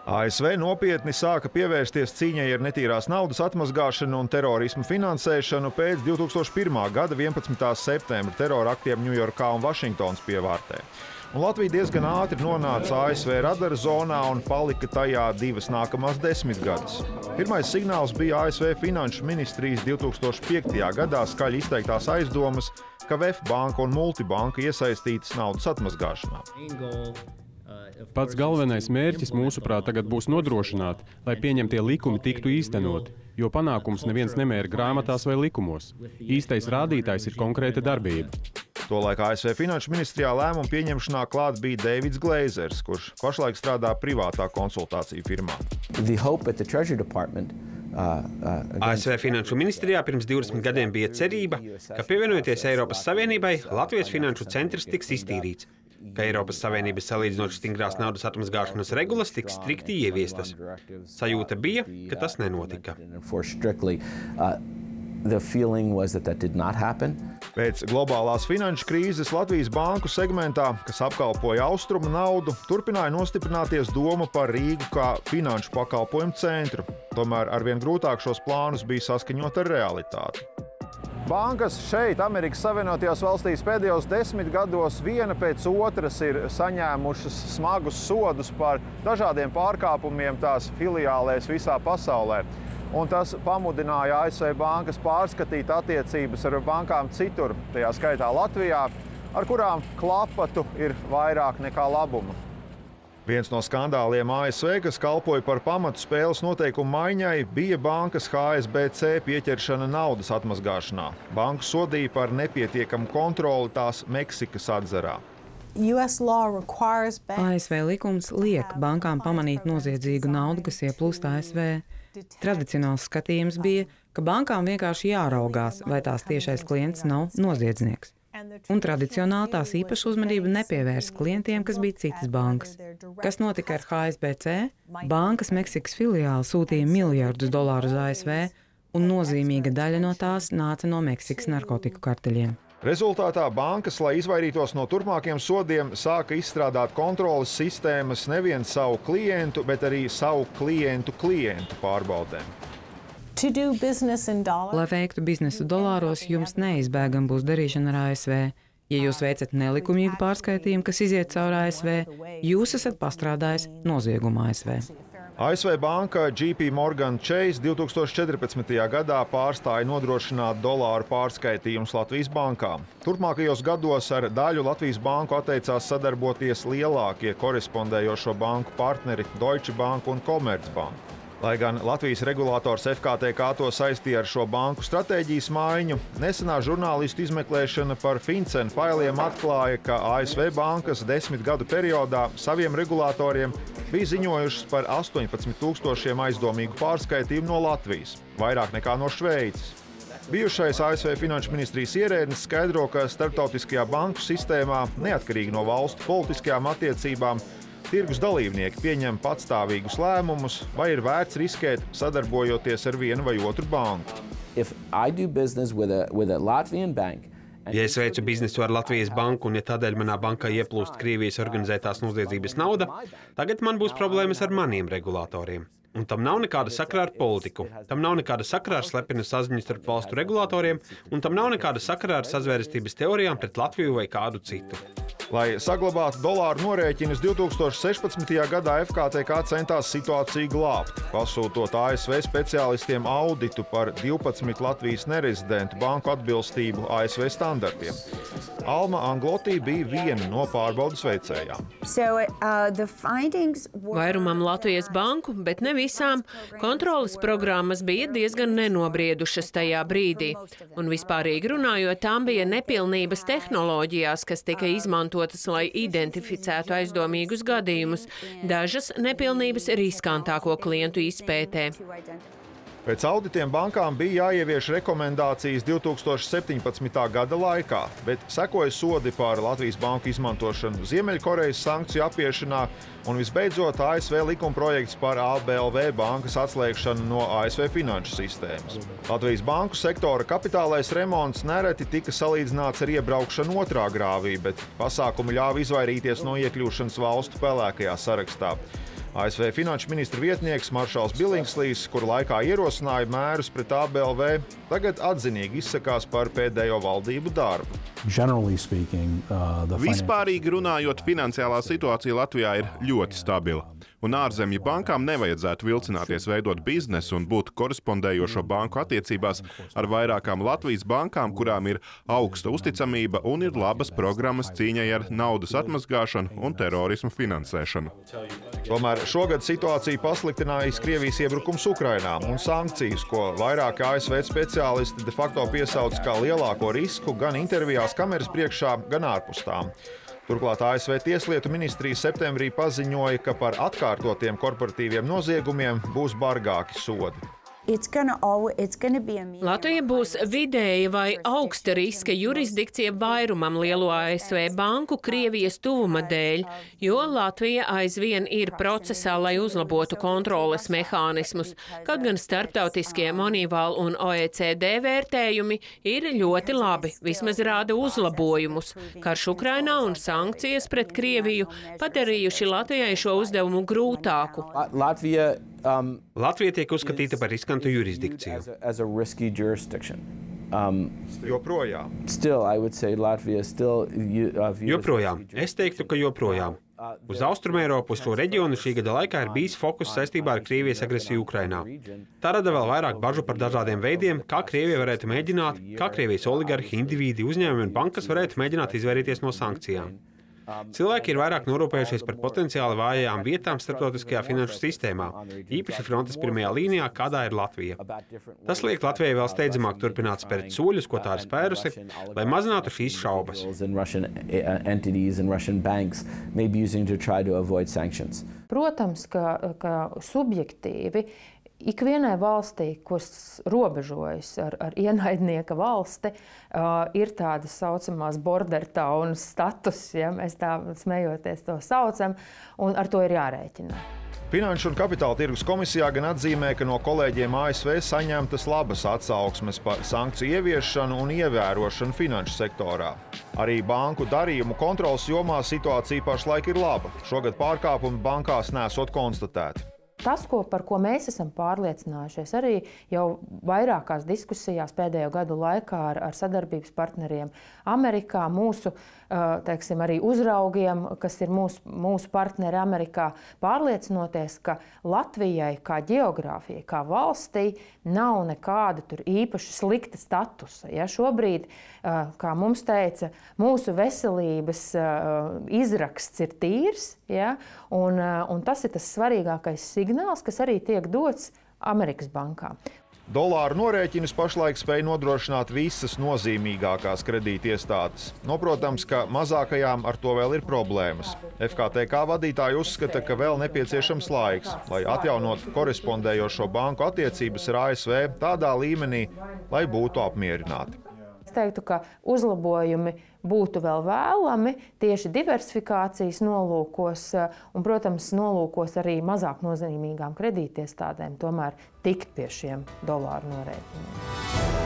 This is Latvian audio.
ASV nopietni sāka pievērsties cīņai ar netīrās naudas atmazgāšanu un terorismu finansēšanu pēc 2001. gada 11. septembra terora aktiem Ņujorkā un Vašingtonas pievārtē. Un Latvija diezgan ātri nonāca ASV radara zonā un palika tajā 2 nākamās 10 gadus. Pirmais signāls bija ASV Finanšu ministrijas 2005. gadā skaļi izteiktās aizdomas, ka VF banka un multibanka iesaistītas naudas atmazgāšanā. Pats galvenais mērķis, mūsuprāt, tagad būs nodrošināt, lai pieņemtie likumi tiktu īstenoti, jo panākums neviens nemēra grāmatās vai likumos. Īstais rādītājs ir konkrēta darbība. Tolaik ASV Finanšu ministrijā lēmumu pieņemšanā klāt bija Deivids Gleizers, kurš pašlaik strādā privātā konsultāciju firmā. ASV Finanšu ministrijā pirms 20 gadiem bija cerība, ka pievienojoties Eiropas Savienībai, Latvijas finanšu centrs tiks iztīrīts, ka Eiropas Savienības salīdzinoši stingrās naudas atmazgāšanas regulas tiks strikti ieviestas. Sajūta bija, ka tas nenotika. Pēc globālās finanšu krīzes Latvijas banku segmentā, kas apkalpoja austrumu naudu, turpināja nostiprināties doma par Rīgu kā finanšu pakalpojumu centru. Tomēr arvien grūtāk šos plānus bija saskaņot ar realitāti. Bankas šeit, Amerikas Savienotajās valstīs, pēdējos 10 gados viena pēc otras ir saņēmušas smagus sodus par dažādiem pārkāpumiem tās filiālēs visā pasaulē. Un tas pamudināja ASV bankas pārskatīt attiecības ar bankām citur, tajā skaitā Latvijā, ar kurām klapatu ir vairāk nekā labuma. Viens no skandāliem ASV, kas kalpoja par pamatu spēles noteikumu maiņai, bija bankas HSBC pieķeršana naudas atmazgāšanā. Banku sodīja par nepietiekamu kontroli tās Meksikas atzarā. ASV likums liek bankām pamanīt noziedzīgu naudu, kas ieplūst ASV. Tradicionāls skatījums bija, ka bankām vienkārši jāraugās, vai tās tiešais klients nav noziedznieks. Un tradicionāli tās īpaša uzmanība nepievērsa klientiem, kas bija citas bankas. Kas notika ar HSBC? Bankas Meksikas filiāli sūtīja miljardus dolāru uz ASV, un nozīmīga daļa no tās nāca no Meksikas narkotiku karteļiem. Rezultātā bankas, lai izvairītos no turpmākiem sodiem, sāka izstrādāt kontroles sistēmas nevien savu klientu, bet arī savu klientu pārbaudēm. Lai veiktu biznesu dolāros, jums neizbēgam būs darīšana ar ASV. Ja jūs veicat nelikumīgu pārskaitījumu, kas iziet cauri ASV, jūs esat pastrādājis noziegumu ASV. ASV banka JP Morgan Chase 2014. gadā pārstāja nodrošināt dolāru pārskaitījumus Latvijas bankām. Turpmākajos gados ar daļu Latvijas banku atteicās sadarboties lielākie korespondējošo banku partneri Deutsche Bank un Commerzbank. Lai gan Latvijas regulators FKTK to saistīja ar šo banku stratēģijas maiņu, nesenā žurnālistu izmeklēšana par FinCEN failiem atklāja, ka ASV bankas 10 gadu periodā saviem regulatoriem bija ziņojušas par 18,000 aizdomīgu pārskaitījumu no Latvijas, vairāk nekā no Šveices. Bijušais ASV Finanšu ministrijas ierēdnis skaidro, ka starptautiskajā banku sistēmā, neatkarīgi no valstu politiskajām attiecībām, tirgus dalībnieki pieņem patstāvīgus lēmumus, vai ir vērts riskēt, sadarbojoties ar vienu vai otru banku. Ja es veicu biznesu ar Latvijas banku un ja tādēļ manā bankā ieplūst Krievijas organizētās noziedzības nauda, tagad man būs problēmas ar maniem regulatoriem. Un tam nav nekāda sakara ar politiku, tam nav nekāda sakara ar slepenu saziņu starp valstu regulatoriem, un tam nav nekāda sakara ar sazvērestības teorijām pret Latviju vai kādu citu. Lai saglabātu dolāru norēķinus, 2016. gadā FKTK centās situāciju glābt, pasūtot ASV speciālistiem auditu par 12 Latvijas nerezidentu banku atbilstību ASV standartiem. Alma Anglotī bija viena no pārbaudas veicējām. Vairumam Latvijas banku, bet ne visām, kontroles programmas bija diezgan nenobriedušas tajā brīdī. Un vispārīgi runājot, tām bija nepilnības tehnoloģijās, kas tika izmantotas, lai identificētu aizdomīgus gadījumus, dažas nepilnības riskantāko klientu izpētē. Pēc auditiem bankām bija jāievieš rekomendācijas 2017. gada laikā, bet sekoja sodi par Latvijas banku izmantošanu Ziemeļkorejas sankciju apiešanā un visbeidzot ASV likumprojekts par ABLV bankas atslēgšanu no ASV finanšu sistēmas. Latvijas banku sektora kapitālais remonts nereti tika salīdzināts ar iebraukšanu otrā grāvī, bet pasākumi ļāva izvairīties no iekļūšanas valstu pelēkajā sarakstā. ASV finanšu ministra vietnieks Maršals Billingslīs, kur laikā ierosināja mērus pret ABLV, tagad atzinīgi izsakās par pēdējo valdību darbu. Vispārīgi runājot, finansiālā situācija Latvijā ir ļoti stabila, un ārzemju bankām nevajadzētu vilcināties veidot biznesu un būt korespondējošo banku attiecībās ar vairākām Latvijas bankām, kurām ir augsta uzticamība un ir labas programmas cīņai ar naudas atmazgāšanu un terorismu finansēšanu. Tomēr šogad situāciju pasliktinājis Krievijas iebrukums Ukrainā un sankcijas, ko vairāki ASV speciālisti de facto piesauc kā lielāko risku gan intervijās kameras priekšā, gan ārpus tām. Turklāt ASV Tieslietu ministrija septembrī paziņoja, ka par atkārtotiem korporatīviem noziegumiem būs bargāki sodi. Latvija būs vidēja vai augsta riska jurisdikcija vairumam lielo ASV banku Krievijas tuvuma dēļ, jo Latvija aizvien ir procesā, lai uzlabotu kontroles mehānismus, kaut gan starptautiskie Moneyval un OECD vērtējumi ir ļoti labi, vismaz rāda uzlabojumus. Karš Ukrainā un sankcijas pret Krieviju padarījuši Latvijai šo uzdevumu grūtāku. Latvija tiek uzskatīta par riskantu jurisdikciju. Joprojām. Joprojām. Es teiktu, ka joprojām. Uz Austrumeiropu šo reģionu šī gada laikā ir bijis fokus saistībā ar Krievijas agresiju Ukrainā. Tā rada vēl vairāk bažu par dažādiem veidiem, kā Krievija varētu mēģināt, kā Krievijas oligarhi, indivīdi, uzņēmumi un bankas varētu mēģināt izvairīties no sankcijām. Cilvēki ir vairāk norūpējušies par potenciāli vājajām vietām starptautiskajā finanšu sistēmā, īpaši frontes pirmajā līnijā, kādā ir Latvija. Tas liek Latvijai vēl steidzamāk turpināt spērt soļus, ko tā ir spērusi, lai mazinātu šīs šaubas. Protams, ka subjektīvi ikvienai valstī, kas robežojas ar ienaidnieka valsti, ir tādas saucamās border town status, ja mēs tā smejoties to saucam, un ar to ir jārēķina. Finanšu un kapitāla tirgus komisijā gan atzīmē, ka no kolēģiem ASV saņemtas labas atsauksmes par sankciju ieviešanu un ievērošanu finanšu sektorā. Arī banku darījumu kontrolas jomā situācija pašlaik ir laba. Šogad pārkāpumi bankās nesot konstatēti. Tas, par ko mēs esam pārliecinājušies arī jau vairākās diskusijās pēdējo gadu laikā ar sadarbības partneriem Amerikā, mūsu teiksim, arī uzraugiem, kas ir mūsu partneri Amerikā, pārliecinoties, ka Latvijai kā ģeogrāfijai, kā valstī nav nekāda tur īpaši slikta statusa. Ja, šobrīd, kā mums teica, mūsu veselības izraksts ir tīrs, ja, un tas ir tas svarīgākais signāls, kas arī tiek dots Amerikas bankām. Dolāru norēķinus pašlaik spēj nodrošināt visas nozīmīgākās kredītiestādes. Protams, ka mazākajām ar to vēl ir problēmas. FKTK vadītāji uzskata, ka vēl nepieciešams laiks, lai atjaunotu korespondējošo banku attiecības ar ASV tādā līmenī, lai būtu apmierināti. Es teiktu, ka uzlabojumi būtu vēl vēlami tieši diversifikācijas nolūkos un, protams, nolūkos arī mazāk nozīmīgām kredītiestādēm tomēr tikt pie šiem dolāru norēķiniem.